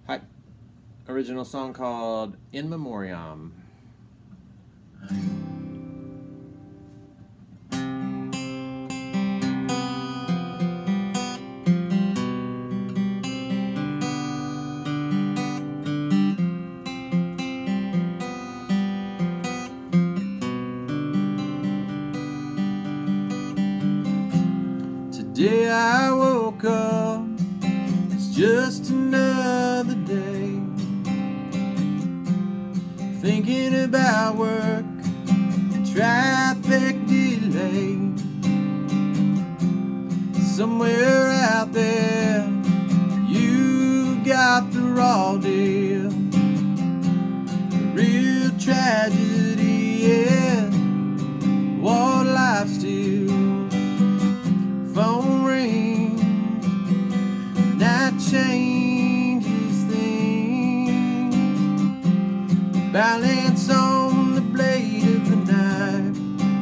Hi. Original song called In Memoriam. Today I woke up, it's just another day, thinking about work, traffic delay. Somewhere out there, you got the raw deal, the real tragedy, yeah, what life steals. Phone rings, and that changes things. Balance on the blade of the knife.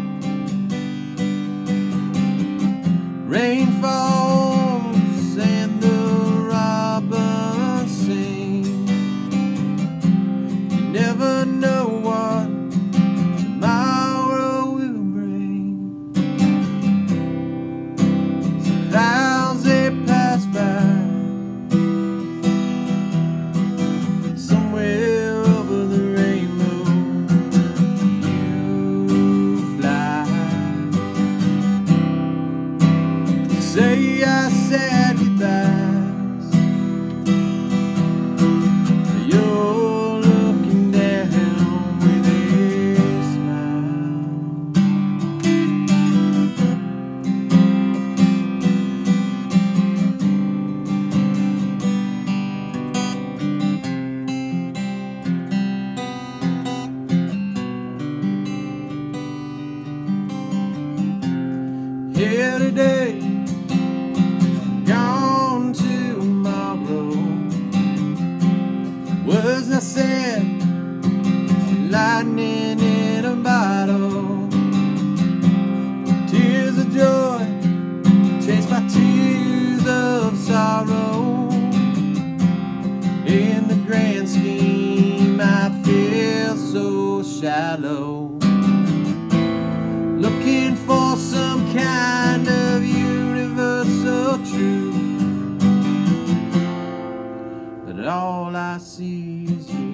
Rain falls and the robins sing. You never know what tomorrow will bring. Clouds they pass by, somewhere over the rainbow you fly. You say I said goodbyes, you're looking down with a smile. Here today, gone tomorrow. Words I said, lightning in a bottle. Tears of joy, chased by tears of sorrow. In the grand scheme, I feel so shallow. Looking for some kind of universal truth, but all I see is you.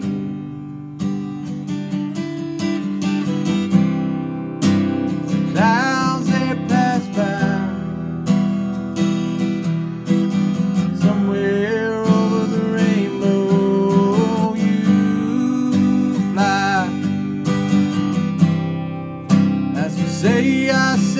The clouds they pass by, somewhere over the rainbow you fly. As you say, I